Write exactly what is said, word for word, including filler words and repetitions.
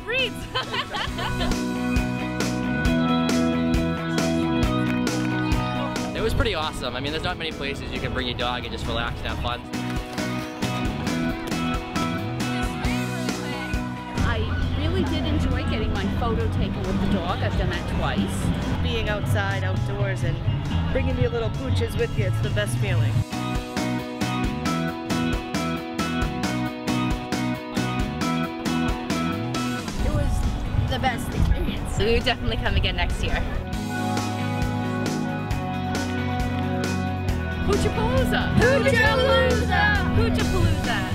of breeds. It was pretty awesome. I mean, there's not many places you can bring your dog and just relax and have fun. I really did enjoy getting my photo taken with the dog. I've done that twice. Being outside, outdoors, and bringing your little pooches with you, it's the best feeling. It was the best experience. So we would definitely come again next year. Pooch-A-Palooza! Pooch-A-Palooza! Pooch-A-Palooza!